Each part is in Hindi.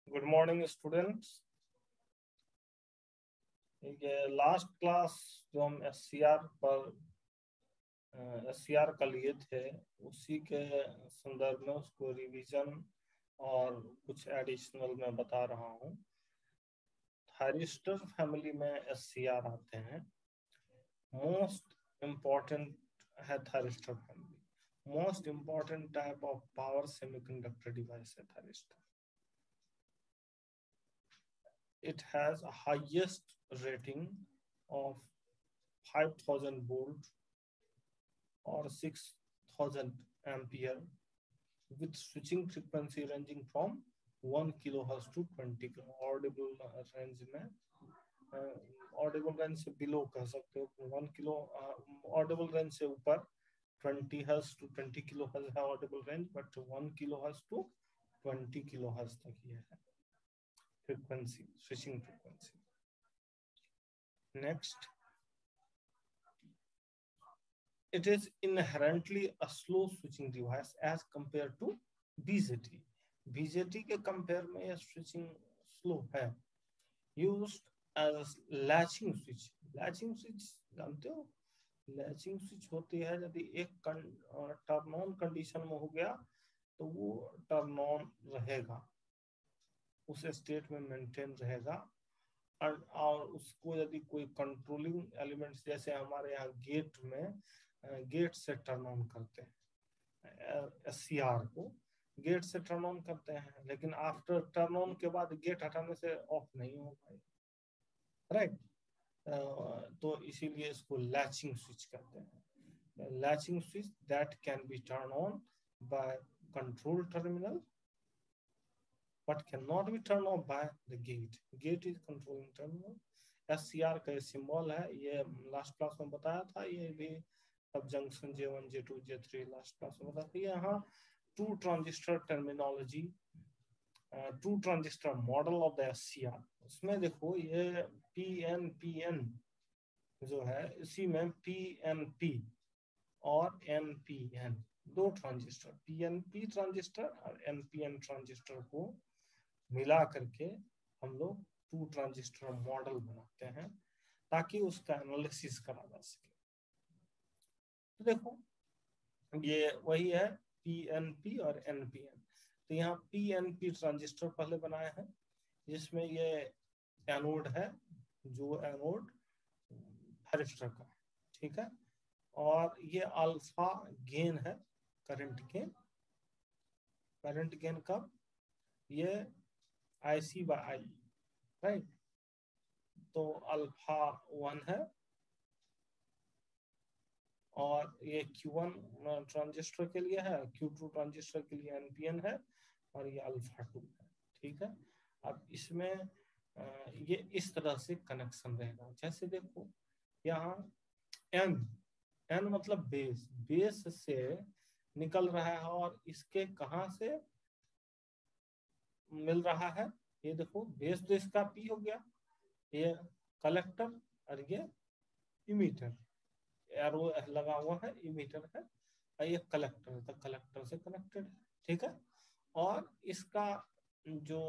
Good morning students. ये लास्ट क्लास जो हम एस सी आर का लिए थे उसी के संदर्भ में उसको रिवीजन और कुछ एडिशनल मैं बता रहा हूँ। थायरिस्टर फैमिली में एस सी आर आते हैं। मोस्ट इम्पॉर्टेंट है thyristor family. Most important type of power semiconductor device है thyristor. It has a highest rating of 5000 volt or 6000 ampere with switching frequency ranging from 1 kilohertz to 20 kilohertz। Audible range में, ऑडिबल रेंज से बिलो कह सकते हो 1 किलो, ऑडिबल रेंज से ऊपर 20 हर्ट्ज टू 20 किलो हर्ट्ज है audible range, but 1 kilo hertz to 20 kilo hertz तक ये है frequency, switching frequency. Next, it is inherently a slow switching device as compared to BJT. BJT के कंपेयर में यह switching slow है। Used as latching switch. Latching switch जानते हो? Latching switch होती है यदि एक टर्न ऑन कंडीशन में हो गया तो वो टर्न ऑन रहेगा, उस स्टेट में मेंटेन रहेगा। और उसको यदि कोई कंट्रोलिंग एलिमेंट्स जैसे हमारे यहाँ गेट में गेट से टर्न ऑन करते हैं, एससीआर को गेट से टर्न ऑन करते हैं, लेकिन आफ्टर टर्न ऑन के बाद गेट हटाने से ऑफ नहीं हो पाएगा, राइट। तो इसीलिए इसको लैचिंग स्विच कहते हैं। Latching switch that can be turn on by control terminal but cannot be turned off by the gate. Gate is controlling terminal. SCR का सिंबल है, ये लास्ट क्लास में बताया था, ये भी अब junction J1 J2 J3 last class में बताया था। यहाँ two transistor terminology, two transistor model of the SCR। उसमें देखो ये PNPN जो है, इसी में PNP और NPN दो ट्रांजिस्टर, PNP ट्रांजिस्टर और NPN ट्रांजिस्टर को मिला करके हम लोग टू ट्रांजिस्टर मॉडल बनाते हैं ताकि उसका एनालिसिस करा जा सके। तो देखो ये वही है PNP और NPN। तो यहाँ PNP ट्रांजिस्टर पहले बनाए हैं जिसमें ये एनोड है, जो एनोड थायरिस्टर का, ठीक है। और ये अल्फा गेन है, करंट गेन। करंट गेन कब? ये IC by I, राइट। तो अल्फा 1 है और ये Q1 ट्रांजिस्टर के लिए है, Q2 ट्रांजिस्टर के लिए NPN है और ये अल्फा 2 है, ठीक है। अब इसमें ये इस तरह से कनेक्शन रहेगा। जैसे देखो यहाँ N मतलब बेस, बेस से निकल रहा है और इसके कहाँ से मिल रहा है? ये देखो बेस तो इसका P हो गया, ये कलेक्टर और ये इमीटर, एरो लगा हुआ है, इमीटर है, और ये कलेक्टर है, तो कलेक्टर से कनेक्टेड है, ठीक है। और इसका जो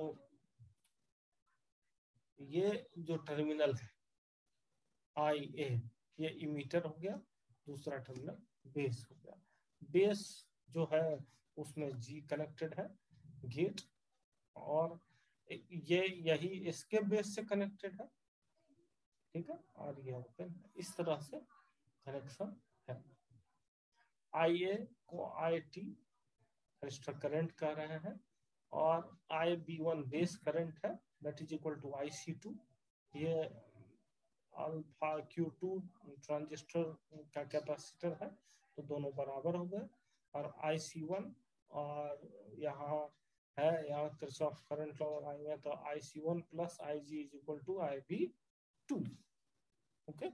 ये जो टर्मिनल है IA, ये इमीटर हो गया, दूसरा टर्मिनल बेस हो गया। बेस जो है उसमें G कनेक्टेड है, गेट, और ये यही इसके बेस से कनेक्टेड है, ठीक है। और ये ओपन है, इस तरह से कनेक्शन है। IA को IT रजिस्टर करंट कह रहे हैं और IB1 बेस करंट है, that is equal to IC2। ये अल्फा Q2 ट्रांजिस्टर का कैपेसिटर है, तो दोनों बराबर हो गए। और IC1 और यहाँ है, यहाँ किरचॉफ करंट लॉ लगाएंगे तो IC1 plus IG is equal to IB2, okay.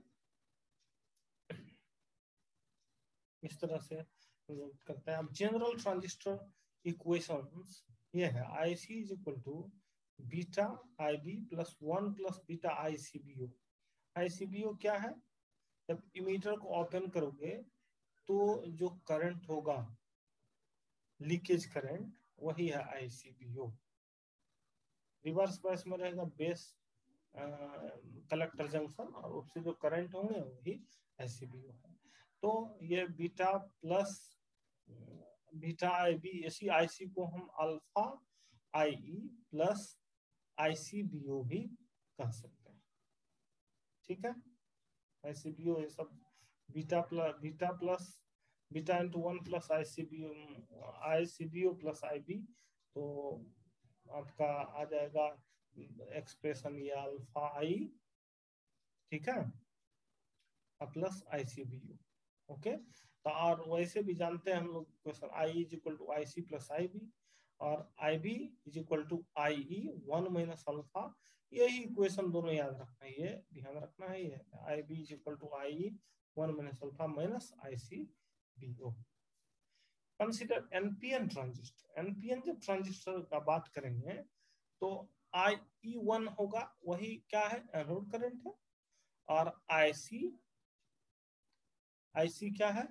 इस तरह से करते हैं। अब जनरल ट्रांजिस्टर इक्वेशंस ये है, IC is equal to beta IB plus 1 plus beta ICBO। ICBO क्या है? जब इमीटर को ओपन करोगे तो जो करंट होगा, लीकेज करंट, वही है ICBO। रिवर्स बायस में रहेगा बेस कलेक्टर जंक्शन, और उससे जो करंट होंगे वही ICBO है। तो ये बीटा प्लस बीटा IB, इसी IC को हम अल्फा IE प्लस ICBO भी कह सकते हैं। ठीक है, ICBO ये सब beta plus beta into 1 plus ICBO plus IB, तो आपका आ जाएगा एक्सप्रेशन ये अल्फा आई, ठीक है, प्लस ICBO। ओके, तो और वैसे भी जानते हैं हम लोग question I is equal to IC plus IB और IB is equal to IE 1 minus alpha. यही इक्वेशन दोनों याद रखना है, ये ध्यान रखना है, ये IB is equal to IE 1 minus alpha minus ICBO। Consider NPN transistor. NPN जब ट्रांजिस्टर का बात करेंगे तो IE1 होगा, वही क्या है, एनोड करंट है, और IC क्या है,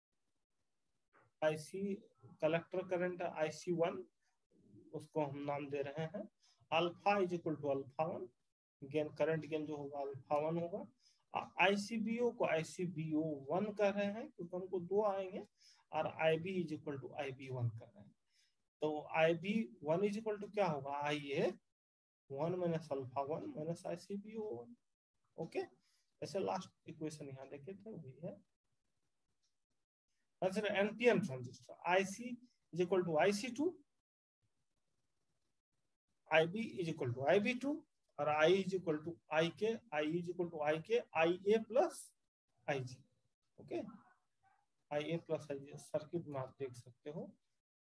IC कलेक्टर करंट है, IC1 उसको हम नाम दे रहे हैं। Alpha is equal to alpha 1, gain current gain जो होगा अल्फा 1 होगा। ICBO को ICBO1 कर रहे हैं क्योंकि हमको दो आएंगे, और IB is equal to IB1 कर रहे हैं। तो IB1 इज इक्वल टू क्या होगा, IA1 minus alpha 1 minus ICBO1। Okay, ऐसे लास्ट इक्वेशन यहाँ देखे थे वही है। Consider NPN transistor. IC is equal to IC2, IB is equal to IB2, और I is equal to IK, I is equal to IK, IA plus IG। Okay, IA plus IG circuit में आप देख सकते हो।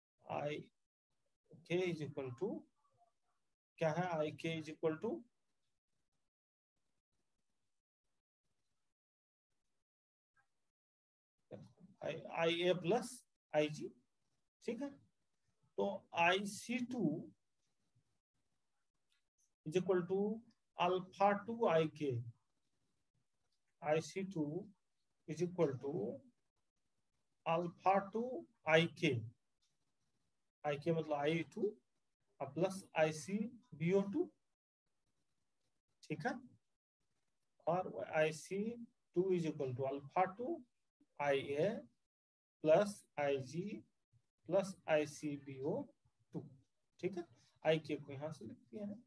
IK is equal to क्या है, IK is equal to IA plus IG, ठीक है। तो IC2 is equal to alpha 2 IK, IC2 is equal to alpha 2 IK, IK मतलब IE2 प्लस ICBO2, ठीक है, और IC2 is equal to alpha 2 IA plus IG plus ICBO2, ठीक है। IK को यहां से लिख दिया है।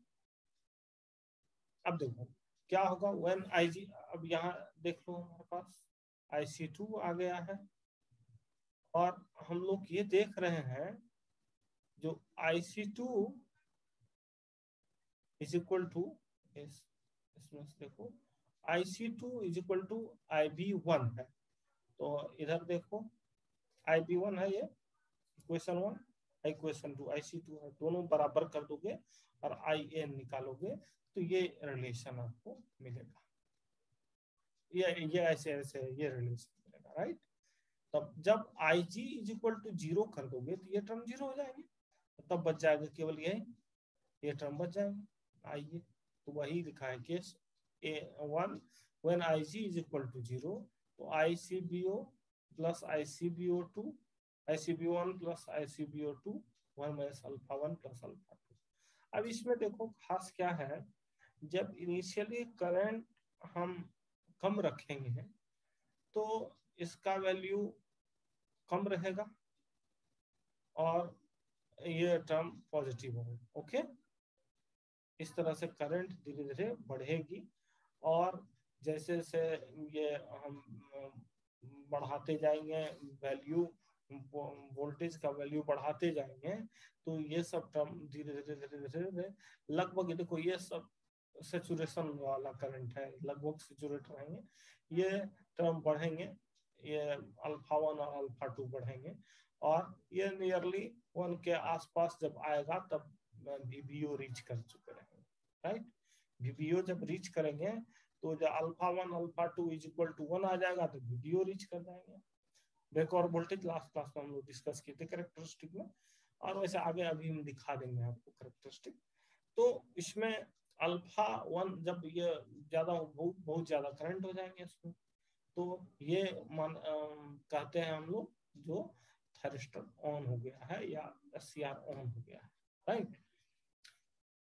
अब देखो क्या होगा व्हेन IG, अब यहाँ देख लो हमारे पास IC2 आ गया है, और हम लोग ये देख रहे हैं जो IC2 इज इक्वल टू, इसमें से देखो IC2 is equal to IB1 है, तो इधर देखो IB1 है ये इक्वेशन 1, इक्वेशन 2 IC2 है, दोनों बराबर कर दोगे और IN निकालोगे तो ये रिलेशन आपको मिलेगा, ये ऐसे ऐसे ये रिलेशन मिलेगा, राइट। तब जब IG इज इक्वल टू 0 कर दोगे तो ये टर्म 0 हो जाएंगे, तब बच जाएगा केवल ये टर्म बच जाएंगे। आइए, तो वही लिखा है case A1 when IG is equal to 0, तो ICBO plus ICBO2, ICBO1 plus ICBO2 1 minus alpha 1 plus alpha 2। अब इसमें देखो खास क्या है, जब इनिशियली करंट हम कम रखेंगे तो इसका वैल्यू कम रहेगा और ये टर्म पॉजिटिव होगा। ओके, इस तरह से करंट धीरे धीरे बढ़ेगी, और जैसे जैसे ये हम बढ़ाते जाएंगे वैल्यू, वोल्टेज का वैल्यू बढ़ाते जाएंगे, तो ये सब टर्म धीरे धीरे धीरे धीरे लगभग, देखो ये सब सेचुरेशन वाला करंट है, लगभग सेचुरेट रहेंगे, ये टर्म बढ़ेंगे, ये अल्फा 1 और अल्फा 2 बढ़ेंगे, और ये नियरली 1 के आसपास जब आएगा तब VBO रीच कर चुके रहेंगे, राइट। VBO जब रीच करेंगे तो जब alpha 1 alpha 2 is equal to 1 आ जाएगा तो VBO रीच कर जाएंगे। ब्रेक और वोल्टेज लास्ट क्लास में हम लोग डिस्कस किए थे कैरेक्टरिस्टिक में, और वैसे आगे अभी हम दिखा देंगे आपको कैरेक्टरिस्टिक। तो इसमें अल्फा 1 जब ये ज्यादा बहुत ज्यादा करंट हो जाएंगे इसमें, तो ये कहते हैं हम लोग जो थैरिस्टर ऑन हो गया है या SCR ऑन हो गया है, right.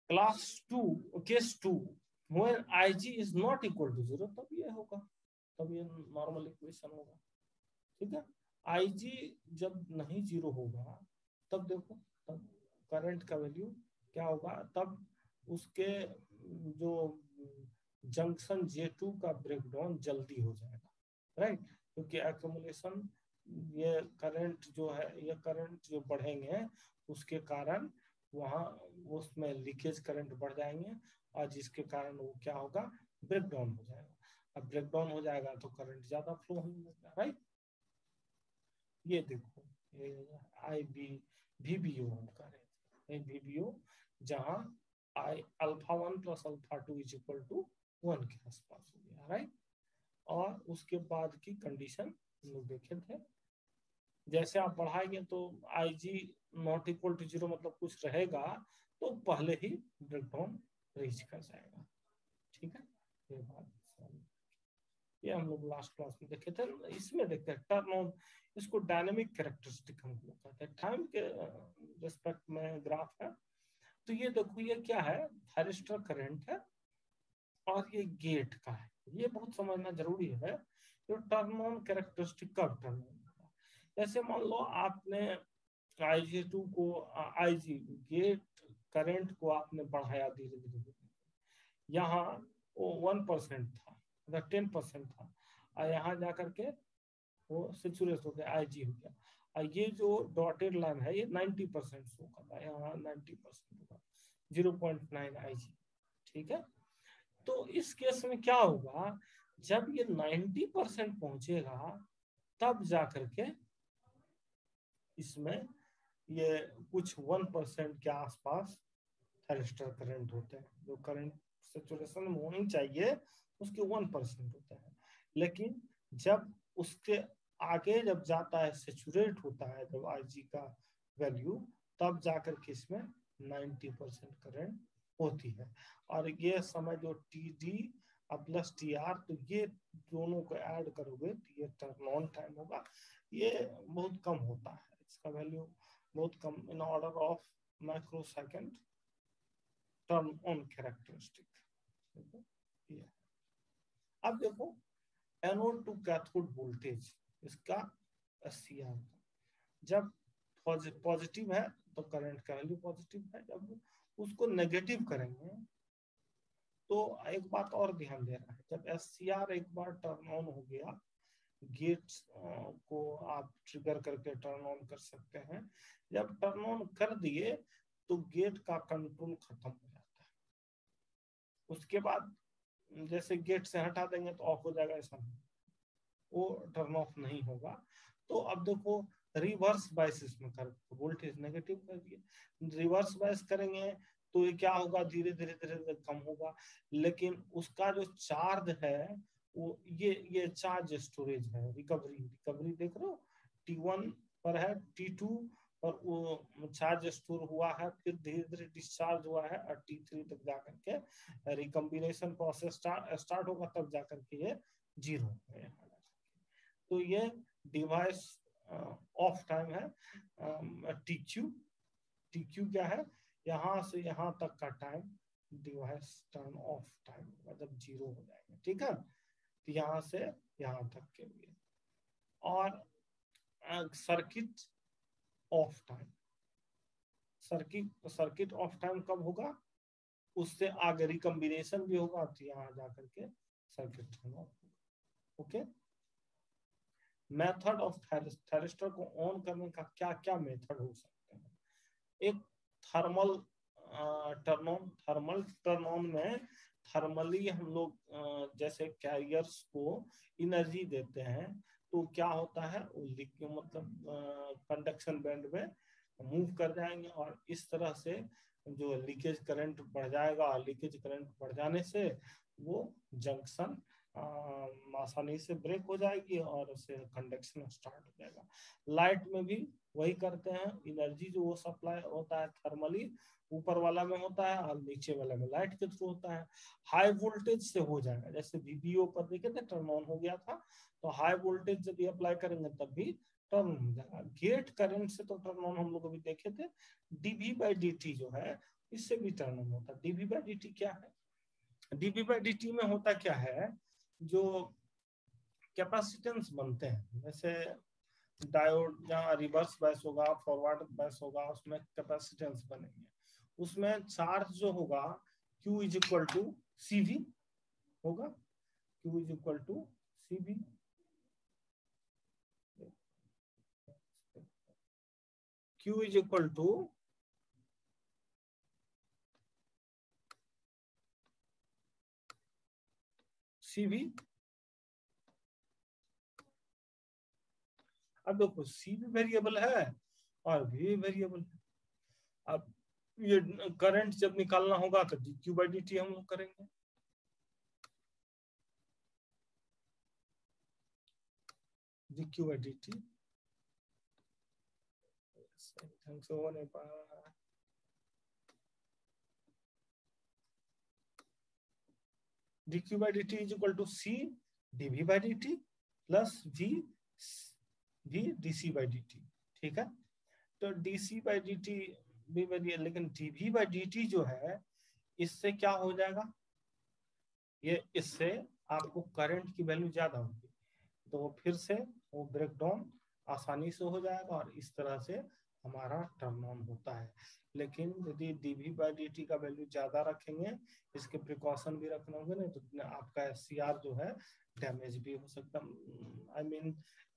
Class 2 case 2 when IG is not equal to 0, तब ये होगा, तब ये नॉर्मल इक्वेशन होगा। ठीक है, IG जब नहीं 0 होगा तब देखो, तब करंट का वैल्यू क्या होगा, तब उसके जो जंक्शन J2 का ब्रेकडाउन जल्दी हो जाएगा, राइट, क्योंकि एक्यूमुलेशन, ये करंट जो है, ये करंट जो बढ़ेंगे उसके कारण वहाँ उसमें लीकेज करंट बढ़ जाएंगे, और जिसके कारण वो क्या होगा, ब्रेकडाउन हो जाएगा। अब ब्रेकडाउन हो जाएगा तो करंट ज्यादा फ्लो होने लगेगा, राइट। ये देखो, ये VBO हम कर रहे थे, VBO जहाँ α1 + α2 = 1 के आसपास हो गया, राइट। और उसके बाद की कंडीशन हम लोग देखे थे, जैसे आप बढ़ाएंगे तो IG ≠ 0 मतलब कुछ रहेगा तो पहले ही ब्रेकडाउन रीच कर जाएगा। ठीक है, ये बात ये हम लोग लास्ट क्लास में देखे थे। इसमें देखते हैं टर्न ऑन, इसको डायनेमिक कैरेक्टरिस्टिक हम लोग कहते हैं, टाइम के रिस्पेक्ट में ग्राफ है। तो ये देखो, ये क्या है, थायरिस्टर करंट है और ये गेट का है, ये बहुत समझना जरूरी है। तो टर्न ऑन कैरेक्टरिस्टिक कब टर्न ऑन होगा, जैसे मान लो आपने IG2 को IG गेट करंट को आपने बढ़ाया धीरे धीरे, यहाँ वो 1% था, 10% था, और यहाँ जाकर के वो सेचुरेट हो गया, IG हो गया। और ये जो डॉटेड लाइन है ये 90% शो करता है, यहाँ 90% होगा, 0.9 IG। ठीक है, तो इस केस में क्या होगा, जब ये 90% पहुंचेगा तब जाकर के इसमें ये कुछ 1% के आसपास थायरिस्टर करंट होते हैं, जो करंट सैचुरेशन में होनी चाहिए उसके 1% होते हैं। लेकिन जब उसके आगे जब जाता है, सैचुरेट होता है जब IG का वैल्यू, तब जाकर के इसमें 90% करंट होती है। और ये समय जो TD प्लस TR, तो ये दोनों को ऐड करोगे तो ये टर्न ऑन टाइम होगा, ये बहुत कम होता है, इसका वैल्यू बहुत कम, in order of microsecond turn on characteristic. अब देखो एनोड टू कैथोड वोल्टेज, इसका SCR, जब पॉजिटिव है तो करंट का वैल्यू पॉजिटिव है, जब उसको नेगेटिव करेंगे तो एक बात और ध्यान देना है, जब SCR एक बार टर्न ऑन हो गया, गेट्स को आप ट्रिगर करके टर्न ऑन कर सकते हैं। जब टर्न ऑन कर दिए तो गेट का कंट्रोल खत्म हो जाता है, उसके बाद जैसे गेट से हटा देंगे तो ऑफ हो जाएगा, ऐसा नहीं, वो टर्न ऑफ नहीं होगा। तो अब देखो रिवर्स बायस इसमें कर, वोल्टेज नेगेटिव कर दिए, रिवर्स बायस करेंगे तो ये क्या होगा, धीरे धीरे धीरे धीरे कम होगा, लेकिन उसका जो चार्ज है वो ये चार्ज स्टोरेज है, रिकवरी देख रहे हो, T1 पर है, T2 और वो चार्ज स्टोर हुआ है, फिर धीरे धीरे डिस्चार्ज हुआ है, और T3 तक जाकर के रिकम्बिनेशन प्रोसेस स्टार्ट होगा, तब जाकर के ये 0 है। तो ये डिवाइस ऑफ टाइम है, TQ क्या है, यहाँ से यहाँ तक का time device turn off time होगा जब 0 हो जाएगा। ठीक है, तो यहाँ से यहाँ तक के लिए। और circuit off time, circuit off time कब होगा, उससे आगे रिकम्बिनेशन भी होगा, तो यहाँ जाकर के सर्किट टर्न ऑफ होगा। ओके, मेथड ऑफ थायरिस्टर को ऑन करने का क्या क्या मेथड हो सकते हैं। एक थर्मल टर्न ऑन में थर्मली हम लोग जैसे कैरियर्स को एनर्जी देते हैं, तो क्या होता है, वो मतलब कंडक्शन बैंड में मूव कर जाएंगे, और इस तरह से जो लीकेज करंट बढ़ जाएगा, और लीकेज करंट बढ़ जाने से वो जंक्शन आसानी से ब्रेक हो जाएगी और उससे कंडक्शन स्टार्ट हो जाएगा। लाइट में भी वही करते हैं, एनर्जी जो वो सप्लाई होता है थर्मली ऊपर वाला में होता है, और नीचे वाला में लाइट के थ्रू होता है। हाई वोल्टेज से हो जाएगा, जैसे VBO पर देखे थे टर्न ऑन हो गया था, तो हाई वोल्टेज जब अप्लाई करेंगे तब भी टर्न हो जाएगा। गेट करंट से तो टर्न ऑन हम लोग अभी देखे थे, डीवी बाई डी जो है इससे भी टर्न ऑन होता है। डीवी बाई डी क्या है? डीवी बाई डी में होता क्या है, जो कैपेसिटेंस बनते हैं, जैसे डायोड जहाँ रिवर्स बायस होगा, फॉरवर्ड बायस होगा, उसमें कैपेसिटेंस बनेंगे, उसमें चार्ज जो होगा Q is equal to CV होगा, Q is equal to CV, Q is equal to CV। अब देखो C भी वेरिएबल है और V भी वेरिएबल है। अब ये करंट जब निकालना होगा तो dQ बाई dt हम लोग करेंगे, dQ बाई dt ढंग से हो नहीं पा रहा है। dQ by dt is equal to C dV by dt plus V dC by dt। ठीक है, तो dC बाई dt भी वेरिएबल, लेकिन dV बाई dt जो है इससे क्या हो जाएगा, ये इससे आपको करंट की वैल्यू ज्यादा होगी, तो फिर से वो ब्रेक डाउन आसानी से हो जाएगा और इस तरह से हमारा टर्न ऑन होता है। लेकिन यदि dV बाई dt का वैल्यू ज्यादा रखेंगे, इसके प्रिकॉशन भी रखना होगा, नहीं तो आपका SCR जो है डैमेज भी हो सकता है। I mean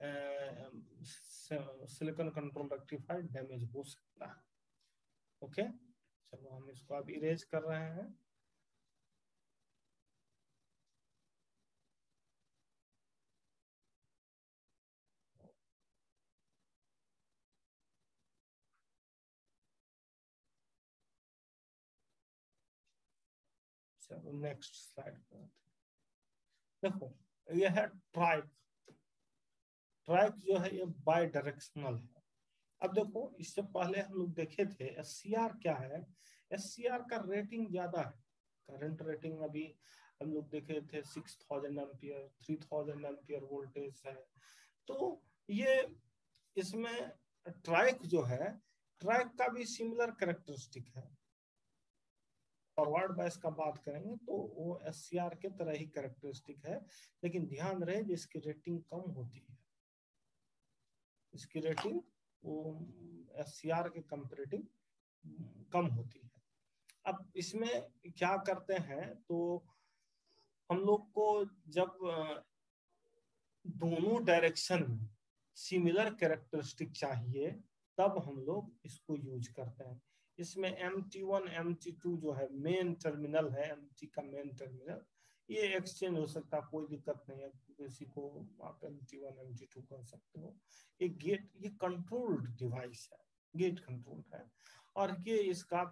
silicon control rectifier damage हो सकता है। ओके, चलो हम इसको अब इरेज कर रहे हैं। चलो नेक्स्ट स्लाइड पर देखो, ये है ट्राइक। ट्राइक जो है ये बाई डायरेक्शनल है। अब देखो, इससे पहले हम लोग देखे थे SCR क्या है, SCR का रेटिंग ज्यादा है। करंट रेटिंग अभी हम लोग देखे थे 6000 एम्पियर, 3000 एम्पियर वोल्टेज है। तो ये इसमें ट्राइक जो है, ट्राइक का भी सिमिलर कैरेक्टरिस्टिक है। फॉरवर्ड बायस का बात करेंगे तो वो SCR के तरह ही कैरेक्टरिस्टिक है, लेकिन ध्यान रहे जिसकी रेटिंग कम होती है, इसकी रेटिंग वो SCR के कंपेरेटिव कम होती है। अब इसमें क्या करते हैं, तो हम लोग को जब दोनों डायरेक्शन में सिमिलर कैरेक्टरिस्टिक चाहिए तब हम लोग इसको यूज करते हैं। इसमें MT1 MT2 जो है मेन टर्मिनल है, MT का मेन टर्मिनल, ये एक्सचेंज हो सकता है, कोई दिक्कत नहीं है, किसी को आप MT1 MT2 कर सकते हो। ये गेट, ये कंट्रोल्ड डिवाइस है, गेट कंट्रोल है, और ये इसका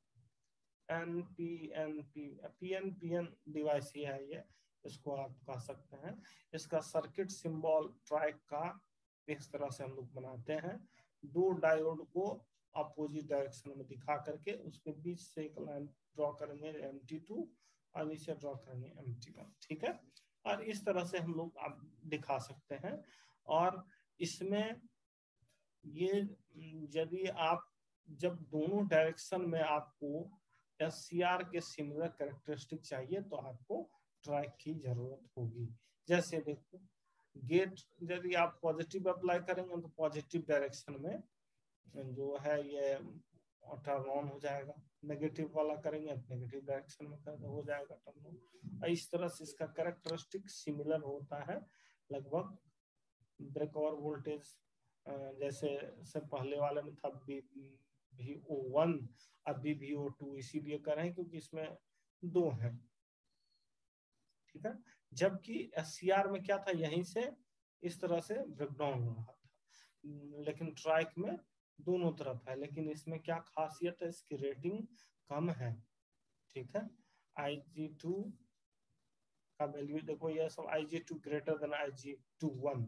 PNPN डिवाइस ही है ये, इसको आप कह सकते हैं। इसका सर्किट सिंबल ट्राइक का इस तरह से हम लोग बनाते हैं, दो डायोड को अपोजिट डायरेक्शन में दिखा करके उसके बीच से एक लाइन ड्रॉ करेंगे MT2 और नीचे ड्रॉ करेंगे MT1। ठीक है, और इस तरह से हम लोग आप दिखा सकते हैं। और इसमें ये यदि आप जब दोनों डायरेक्शन में आपको SCR के सिमिलर कैरेक्टरिस्टिक चाहिए तो आपको ट्राइक की जरूरत होगी। जैसे देखो, गेट यदि आप पॉजिटिव अप्लाई करेंगे तो पॉजिटिव डायरेक्शन में जो है ये टर्न ऑन हो जाएगा, नेगेटिव वाला करेंगे तो नेगेटिव डायरेक्शन में हो जाएगा टर्न ऑन। इस तरह से इसका कैरेक्टरिस्टिक सिमिलर होता है लगभग। ब्रेकओवर वोल्टेज जैसे से पहले वाले में था VO1, अभी VO2 इसीलिए कर रहे हैं क्योंकि इसमें दो है। ठीक है, जबकि SCR में क्या था, यहीं से इस तरह से ब्रेकडाउन हो रहा था, लेकिन ट्राइक में दोनों तरफ है। लेकिन इसमें क्या खासियत है, इसकी रेटिंग कम है। ठीक है, IG2 का वैल्यू देखो, ये सब IG2 greater than IG21,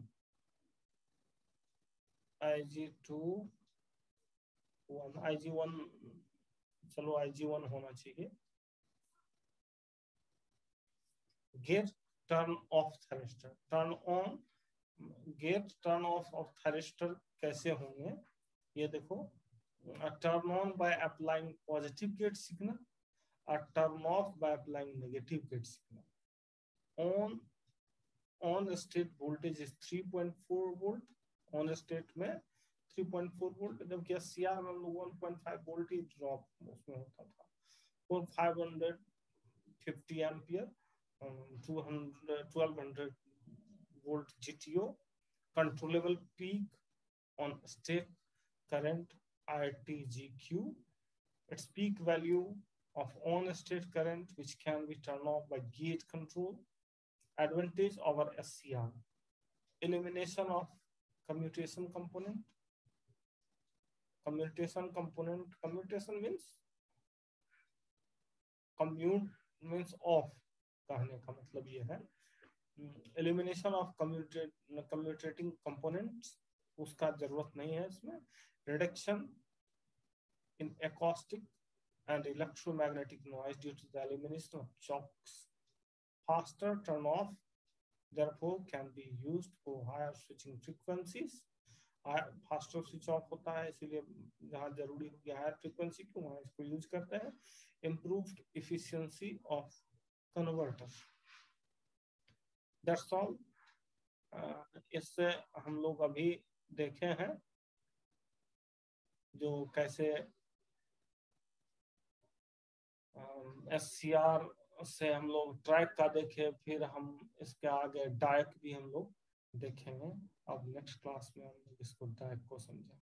IG2 IG1, चलो IG1 होना चाहिए। Gate turn off thermistor, turn on gate turn off thyristor कैसे होंगे, ये देखो, turn on by applying positive gate signal और turn off by applying negative gate signal. On state voltage is 3.4 volt, on state में 3.4 वोल्ट, जबकि एससीआर में हम लोग 1.5 वोल्ट ही ड्रॉप उसमें होता था, और 550 ampere 1200 volt GTO, controllable peak on state current ITGQ, its peak value of on state current which can be turned off by gate control, advantage over SCR, elimination of commutation component. Commutation means commute means off, कहने का मतलब ये है, एलिमिनेशन ऑफ कम्यूटेटिंग कंपोनेंट्स, उसका जरूरत नहीं है इसमें, reduction in acoustic and electromagnetic noise due to the elimination of chokes, faster turn off therefore can be used for higher switching frequencies, faster switch off होता है, इसीलिए जहाँ जरूरी हो गया हायर फ्रीक्वेंसी को वहाँ इसको यूज करते हैं। Improved efficiency of converter, that's all. इससे हम लोग अभी देखे हैं जो कैसे SCR से हम लोग ट्रैक का देखे, फिर हम इसके आगे डायक भी हम लोग देखेंगे। अब नेक्स्ट क्लास में हम लोग इसको डायक को समझेंगे।